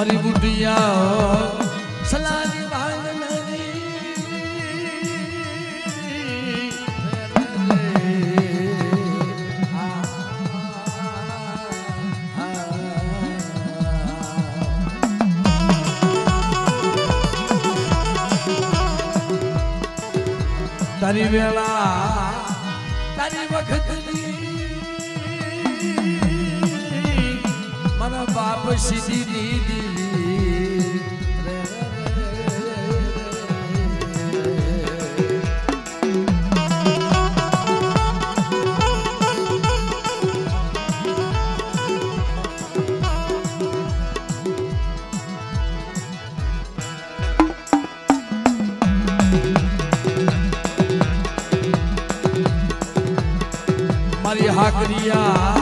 મારી બુઢિયા સલાની ભાંગલની તારી વેળા તારી વખતની મારા બાપ સીધી દીદી મારી હાકરિયા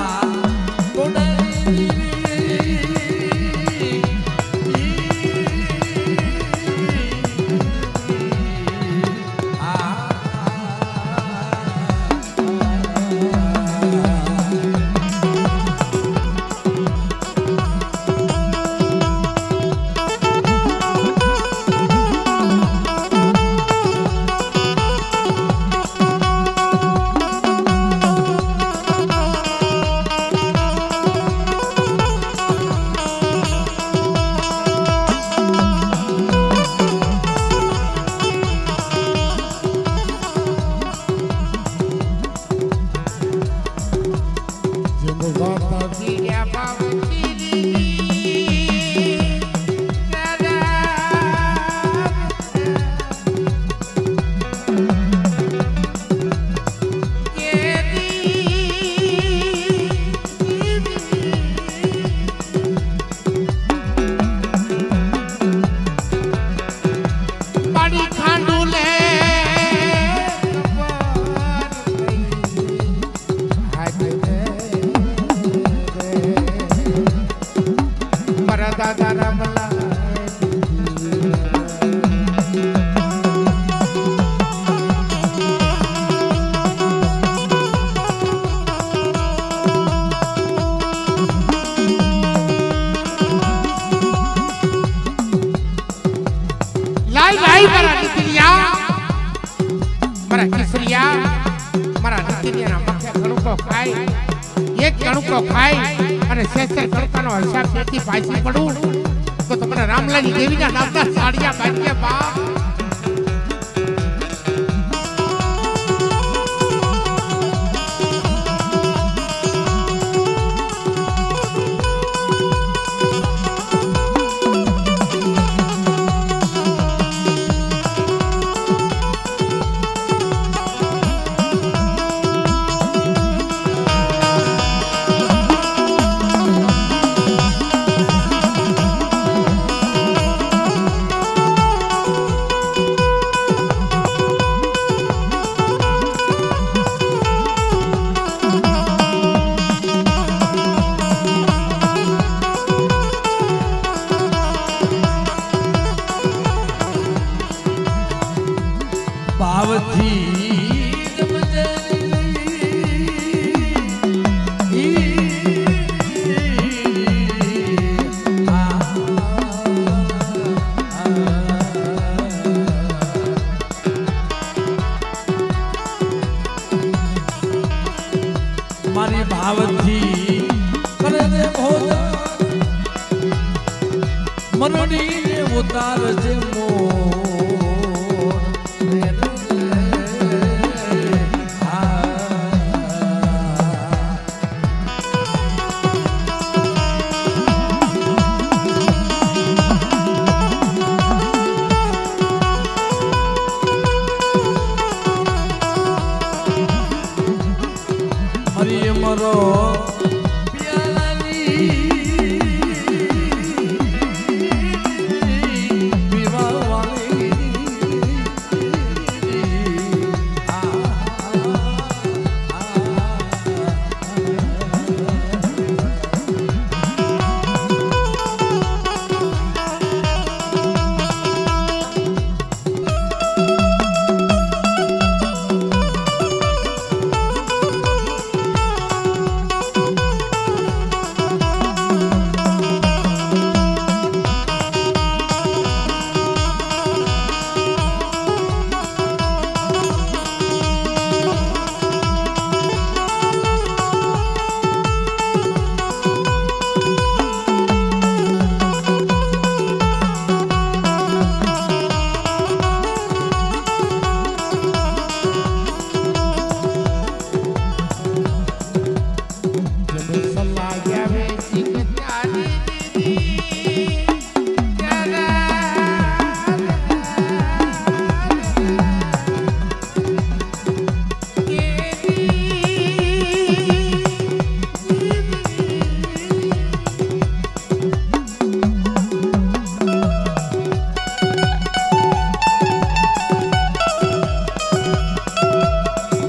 रामलाल देवी ना नाम का साड़िया पहन के बाप મારી ભાવથી કરે દે ભોજ મનડી ઉતાર જે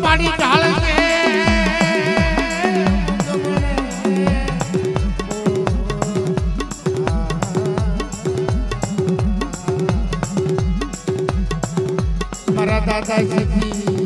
बाड़ी ढाल के मारा दादाजी की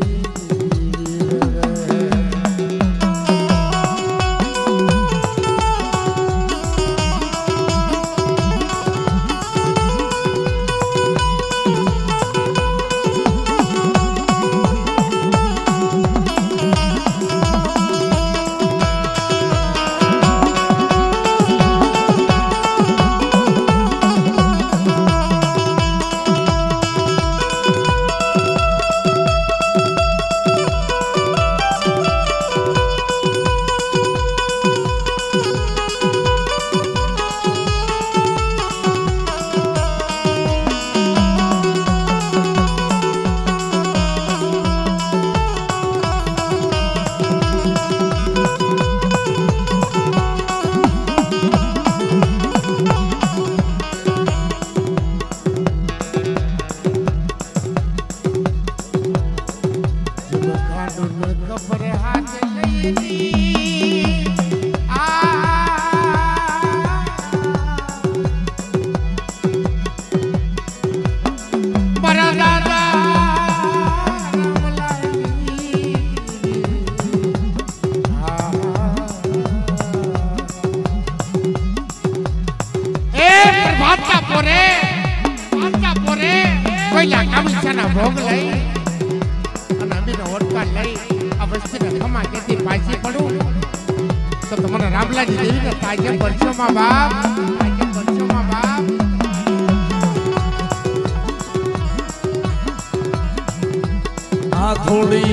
भोग लई ओटका लई अवश्य खमा के पासी पड़ू तो तुम्हारा रामला जी देवी का ताजे वर्षों माँ बाप ताजे वर्षों माँ बाप आ थोड़ी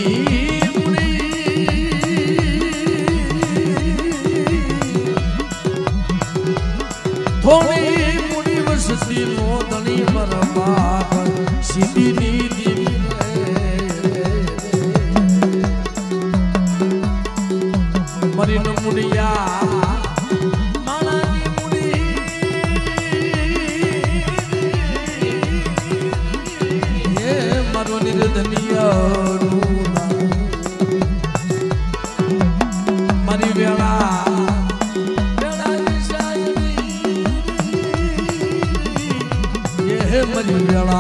थोड़ी मुड़ी वसती नोदनी बर्बाद सीधी नीति मरी न मुड़िया मालानी मुड़ी ये मरो निर्धनिया मरी वेला मरी वेला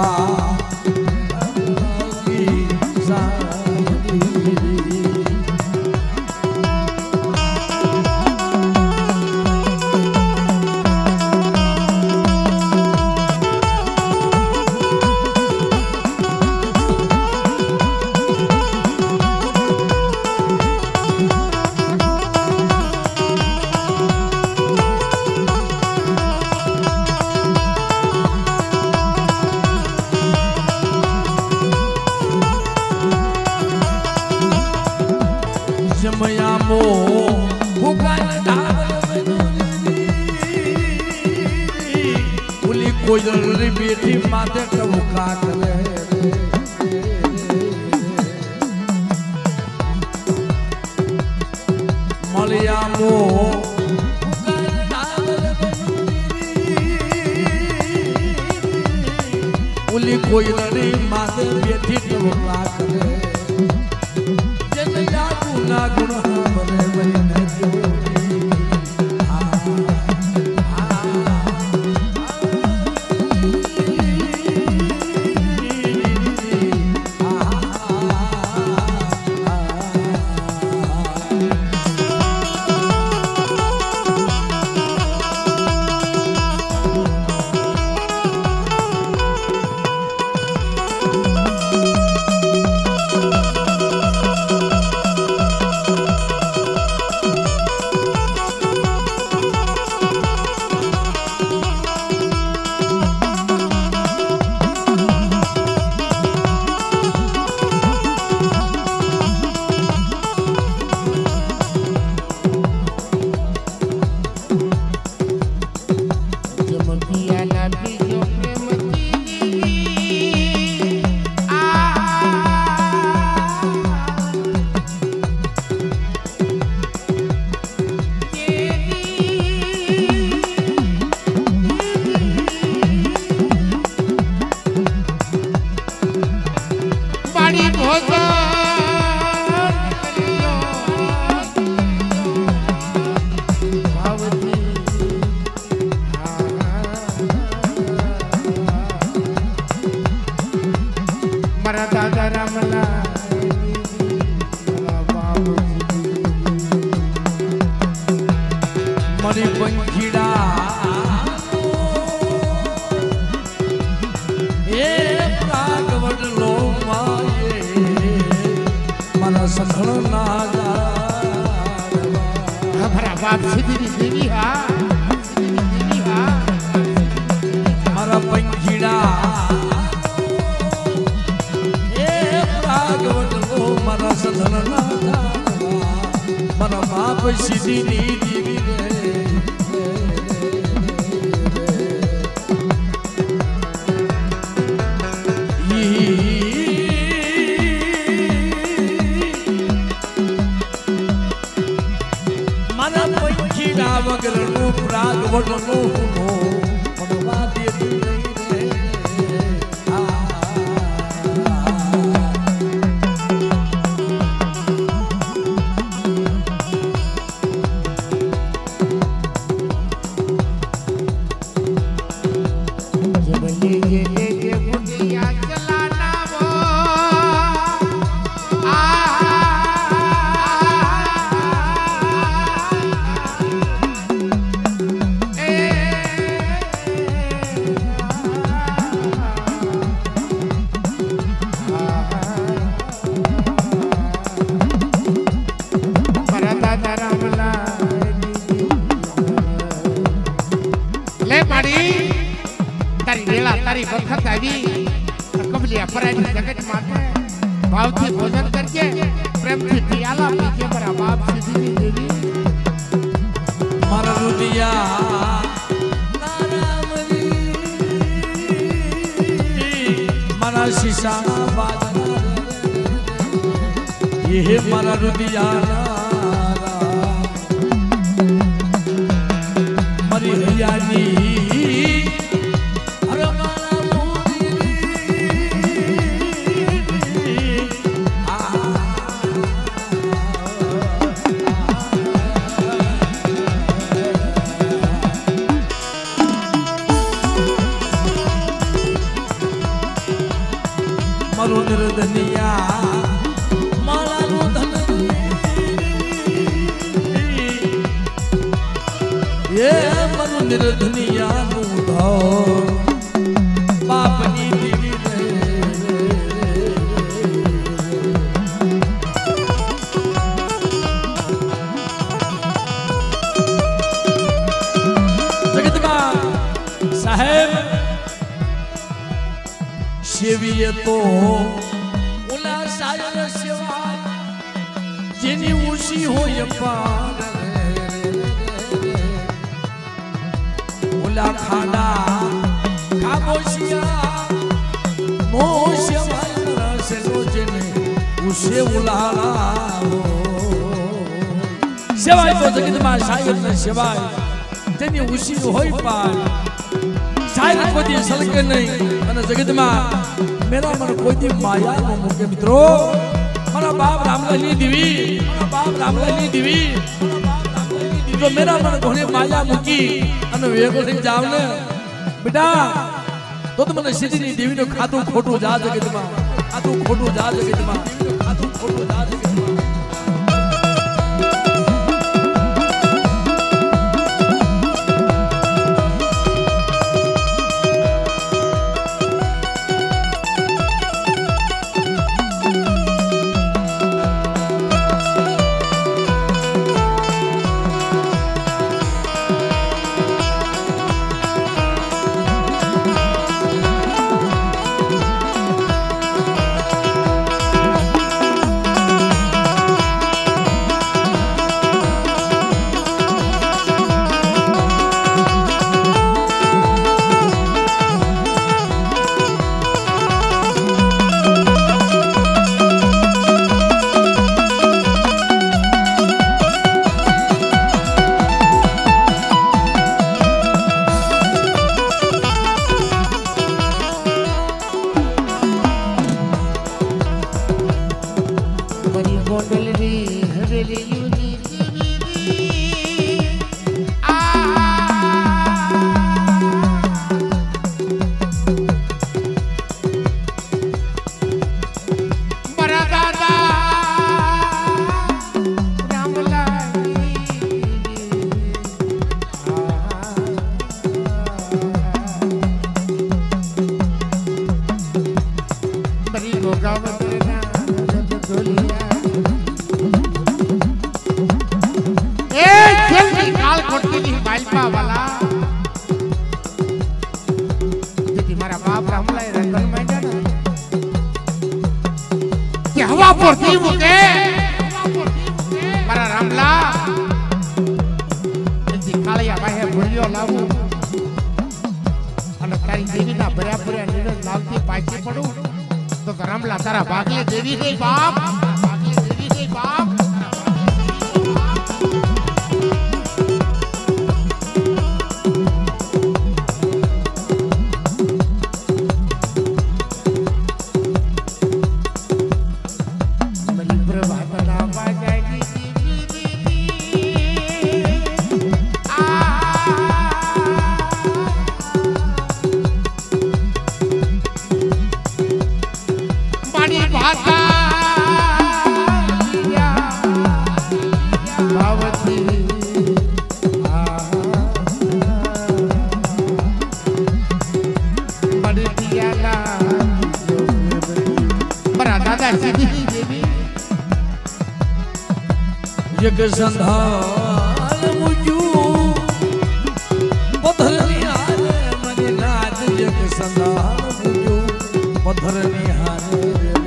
मयामो भूखान ढाल उली कोयल बेटी माते टबुका करे मलयामो भूखान ढाल उली कोयल माते बेटी टबुका करे ना गुण बने बने राधा रामला मरी पंखीड़ा ये प्रागवट लो माये मन सखल नागा हमारा बाप सीधी देवी हा मारा पंखीड़ा ये प्रागवट लो मन सखल नागा मन बाप सीधी देवी वगरनु प्रागवटनु मनवा देती नहीं तारी वक्त आई कबली अपराधी जगत माते भाव से भोजन करके प्रेम से पियाला पीके पर बाप सीधी देवी मारा रुदिया मारा शीशा बाजना ये मारा रुदिया मरी हरियाणी मरु निर्धनिया माला नु धन ये मरु निर्धनिया नु धो बापनी दीवी जगदमा साहेब सेविये तो उला सायर सेवा जिनी उसी हो ये पार उला खाना खामोशिया मोशिया से रोजने उसे उलाला हो सेवा तो जगत में सायर ने सेवा जिनी उसी हो ये पार सायर को दी सलके नहीं जगत में मेरा मन कोई दी माया नो मुके मित्रो मरा बाप रामलाली देवी मरा बाप रामलाली देवी तो मेरा मन कोने माया मुकी अने वेगो थई जावने बेटा तो मने सीधी देवी नो खातू खोटू जा जगत में खातू खोटू जा जगत में खातू खोटू जा जगत में मालपा वाला दीदी मारा बाप रामलाय रतन मैंने कि हवा पर दी मुके मारा रामला दीदी कालिया भाई है भूलियो लाऊ અને તારી દેવીના ભર્યા ભર્યા નીરજ લાવતી પાછી પડું તો રામલા તારા ભાગલે દેવી દે બાપ ભાગલે દેવી દે બાપ जग संधान मुझू पत्थर निहारे मने नाच जग संधान मुझू पत्थर निहारे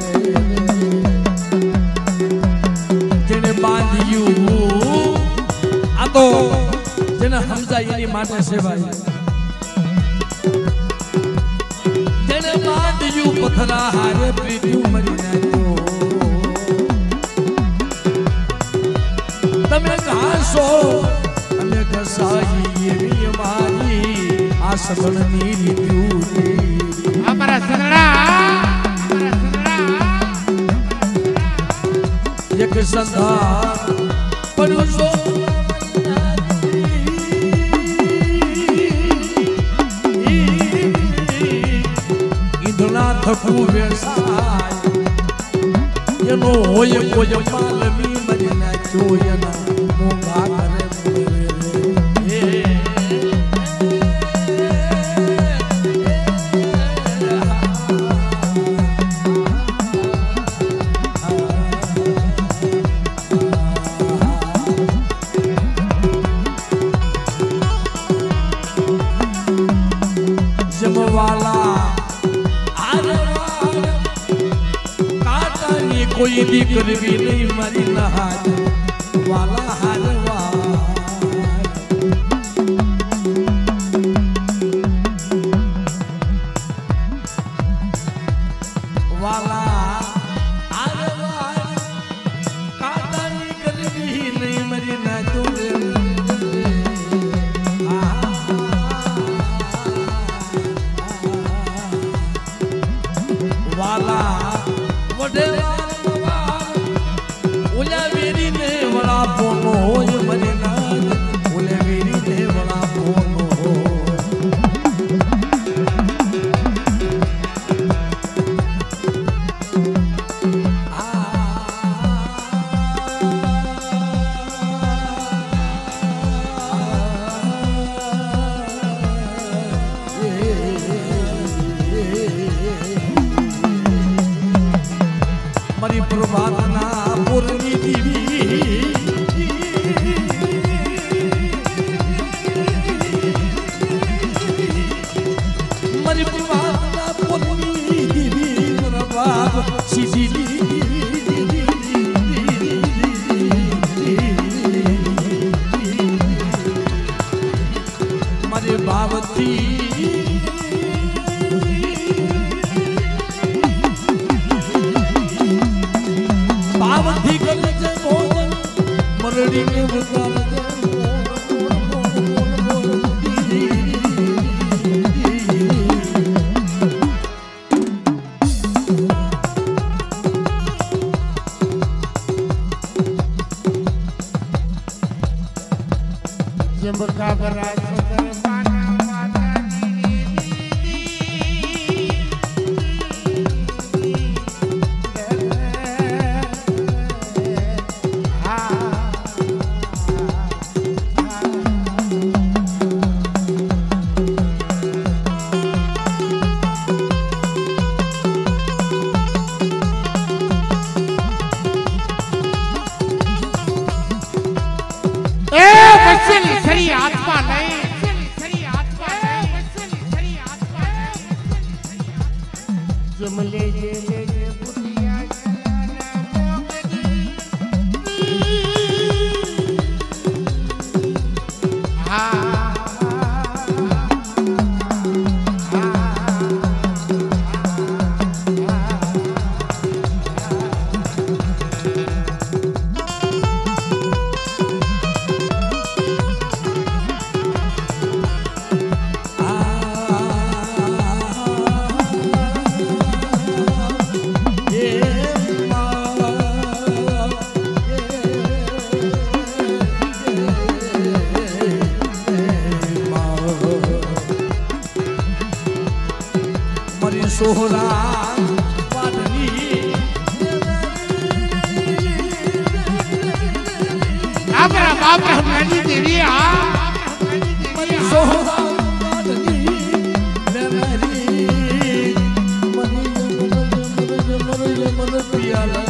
जेने बांधियू आ तो जेने हमजा एनी माटे सेवाय जेने बांधियू पत्थरा हारे प्रीतियू मरी नाचो तमे घासो तमे घसाई ये भी हमारी आ सगन नीली ब्यूटी हमारा सनड़ा एक संधा परुसो इधना थकू व्यवसाय ये नो होए कोई मालमी मजना चोयना मोगा करे जमवाला कोई दिक्कत भी नहीं मरी नहाज वाला हरवा वाला हरवा काटा निकल भी नहीं मरी ना तुझे वाला वडे मरी प्रभातना पूर्णी देवी मरी प्रभातना पूर्णी देवी प्रभाव सीधी मरे भावती मरड़ी के बता जंबका बराज खरी आत्मा नहीं जुमले जेले जे बुटिया सोहरा पादनी आपरा बाप रहमानी देवी सोहरा पादनी मन पियाला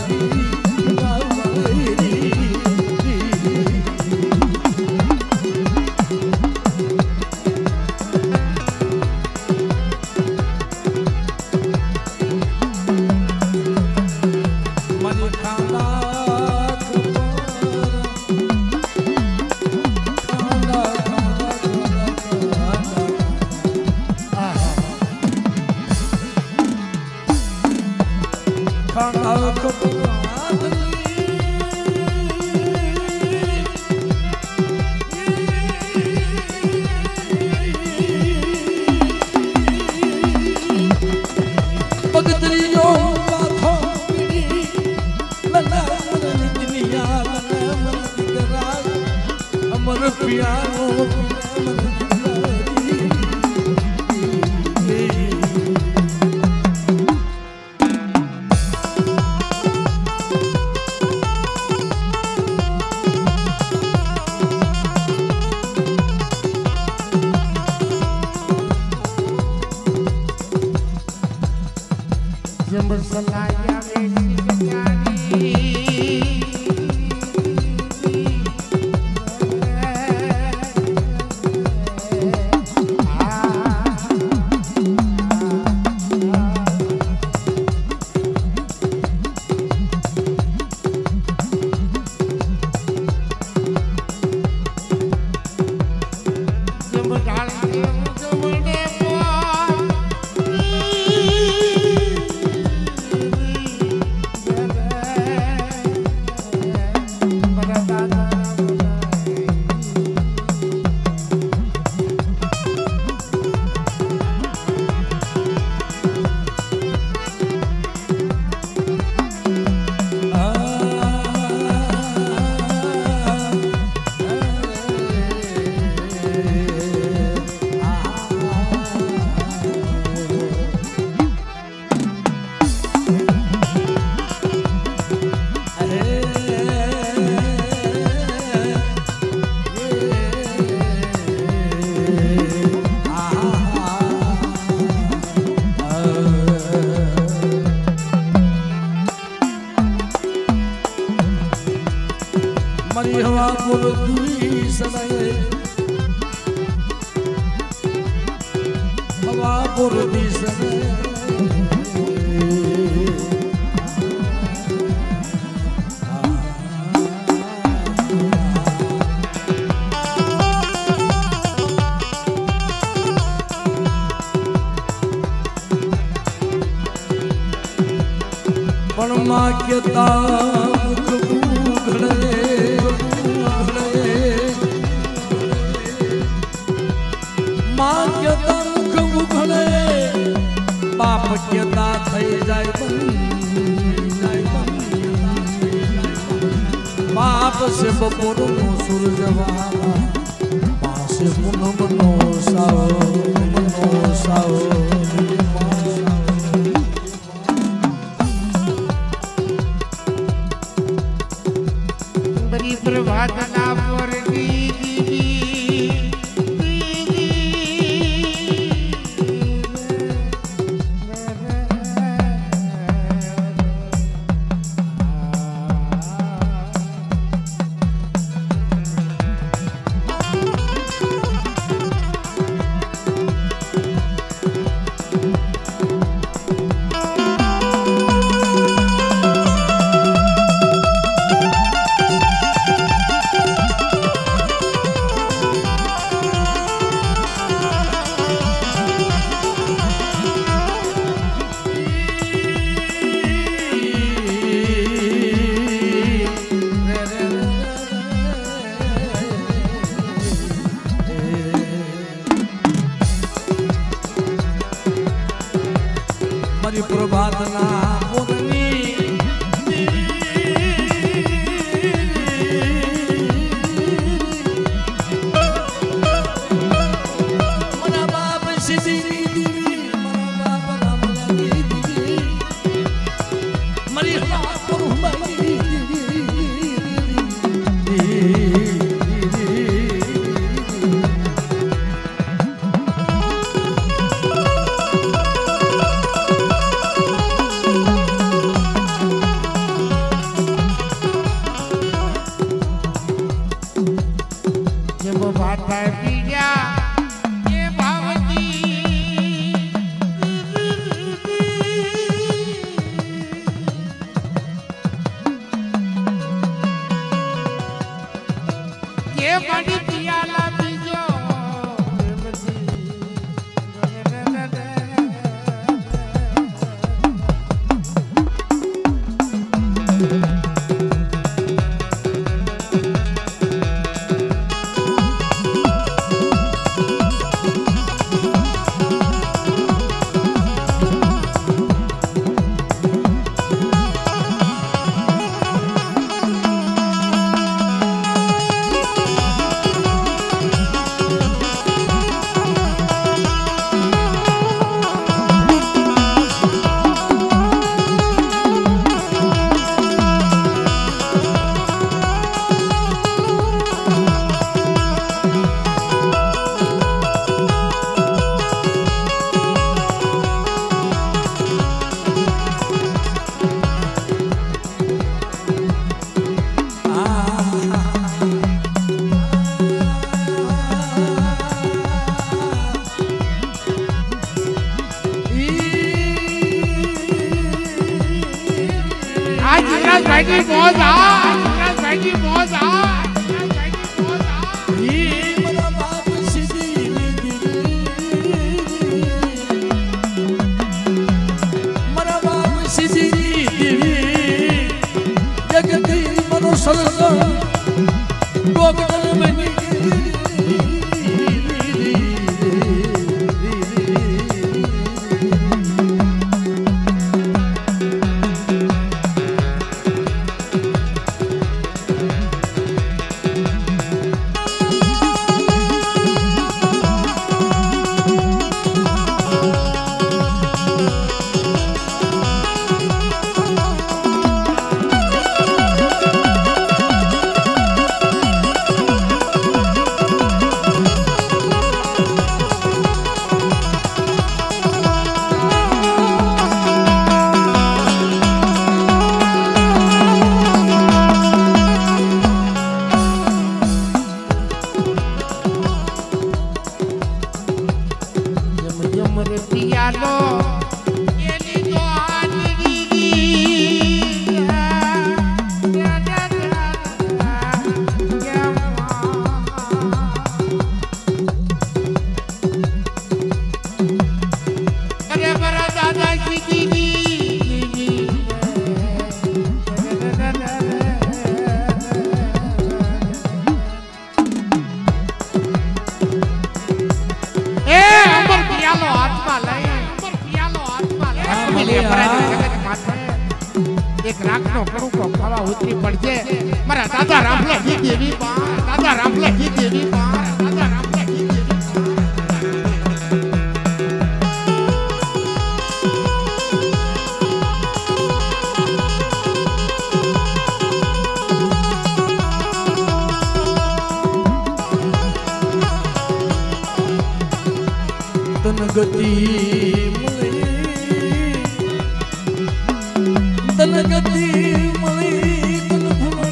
બાદના મોરની મારા બાપ સીધી દીવી મારા બાપ રામ લાગી દીવી મારી હાથ પર હુમાઈ એક રાખનો કડુકો ખાવા ઉતરી પડજે મારા દાદા રામલાજી દેવી બા દાદા રામલાજી દેવી બા દાદા રામલાજી દેવી તન ગતિ તન ગતિ મળી તન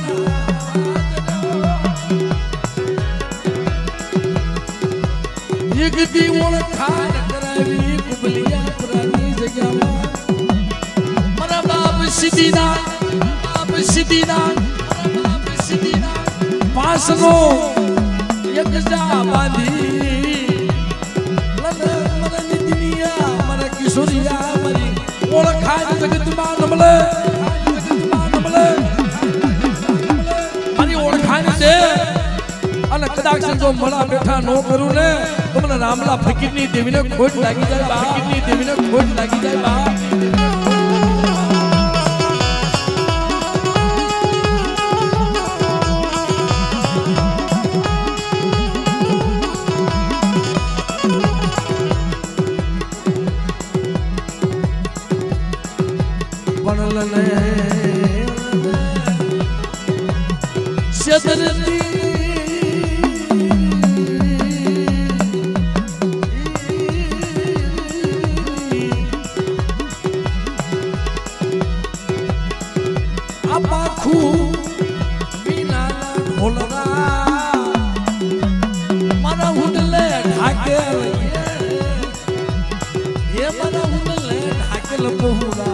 ભૂલના એક દી ઓળખાણ કરાવી કુબલિયા પુરાની જગ્યામાં મારા બાપ સીધીના પાસનો એક જા બાંધી મને નિતિનિયા મને કિશોરિયા મારી ઓળખાણ જગતમાં નમલે મારી ઓળખાણ દે અને કદાચ જો મળા બેઠા નો કરું ને તો મને રામલા ફકીરની દેવીને ખોટ લાગી જાય બા. छेदरती आखू बिना ढोलना मना हुडले ढाके ये मना हुडले ढाके लपोहुरा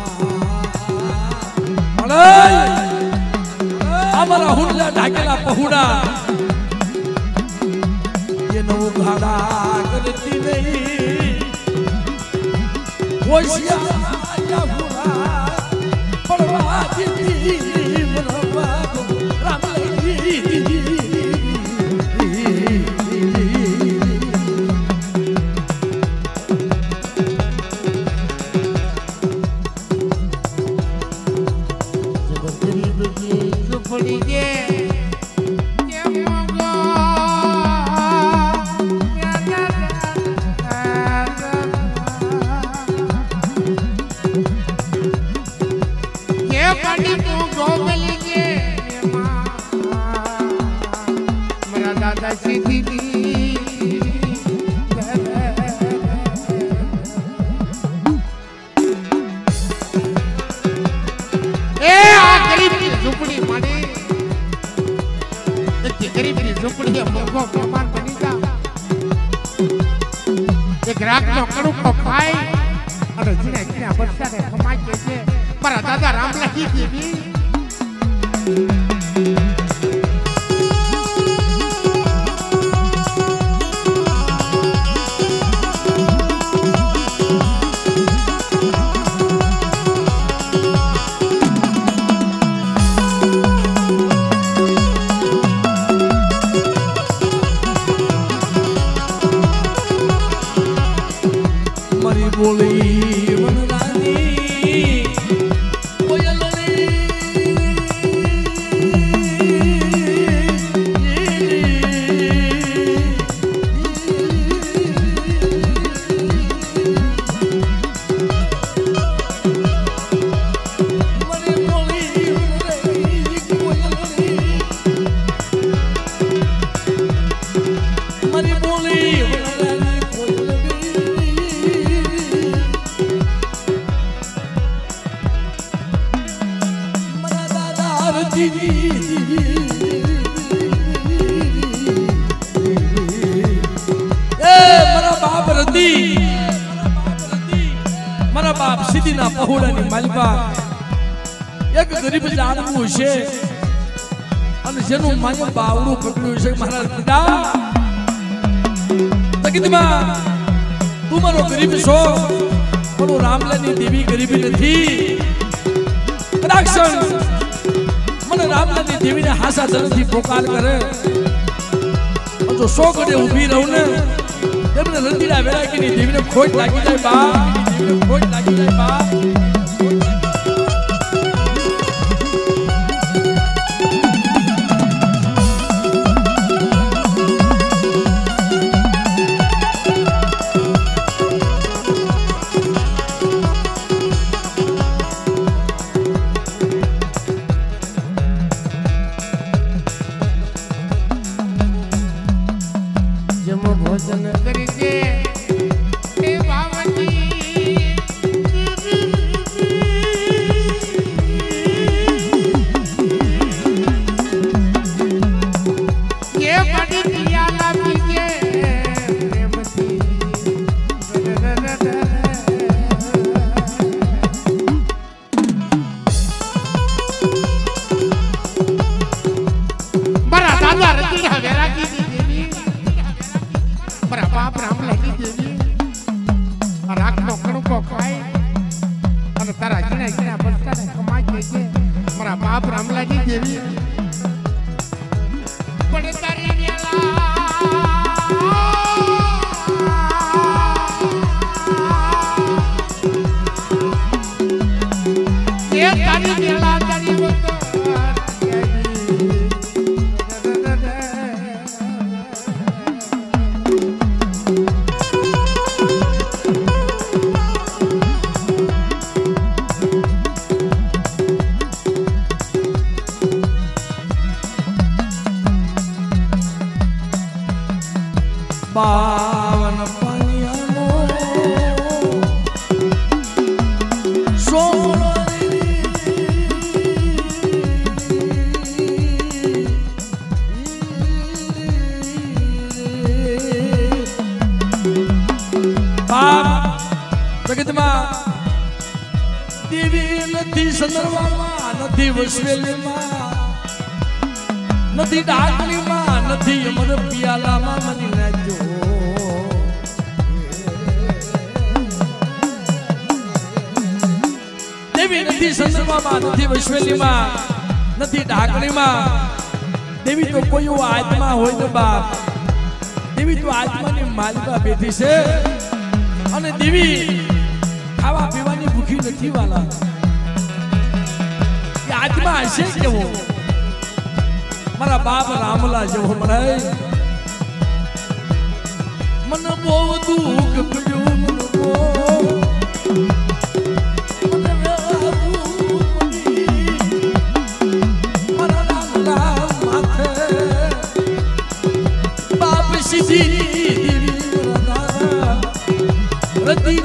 हमारा हुडला ढाकेला पहुड़ा ये नौ घाड़ा करती नहीं वैश्या या हुरा पड़वा दीदी मनवा राम लगी ग्राहक नो कड़ू को खाए और जिने जिने बच्चा ने कमाई के पर दादा राम लगी देवी बोली वनरानी कोयलनी मरी बोली वनरानी कोयलनी मरी बोली वनरानी मारा बाप सीधी ना पहुड़ा नी मालबा एक गरीब जानवू छे अने जेनु माया बावड़ू पकड़्યું છે મારા પિતા તકીદમાં તું મારો ગરીબ છો પણ રામલાની દેવી ગરીબી નથી રાક્ષણ મને રામલાની દેવીને હાસા જલથી પોકાર કરે જો 100 ઘડે ઊભી રહું ને તેમને રંદીડા વેરાકીની દેવીને ખોટ લાગી જાય બાપ દેવીને ખોટ લાગી જાય બાપ भोजन करके बाप राम लगी देवी राख नौकरों को खाए और तारा जिना जिना बच्चा ने कमाई के मेरा बाप राम लगी देवी बड़े तारी वेला ये तारी वेला तारी वो तो સંદર્ભમાં નથી વસવેલીમાં નથી ડાકણીમાં નથી અમર પિયાલામાં મની નાજો દેવી નથી સંદર્ભમાં નથી વસવેલીમાં નથી ડાકણીમાં દેવી તો કોઈ આત્મા હોય તો બાપ દેવી તો આત્માની માલિકા બેઠી છે અને દેવી ખાવા પીવાની ભૂખી નથી વાલા આત્મા હશે કેવો મારા બાપ રામલા જેવો મળે મને બહુ દુઃખ પડ્યું મારા રામલા માથે બાપ સીધી રતી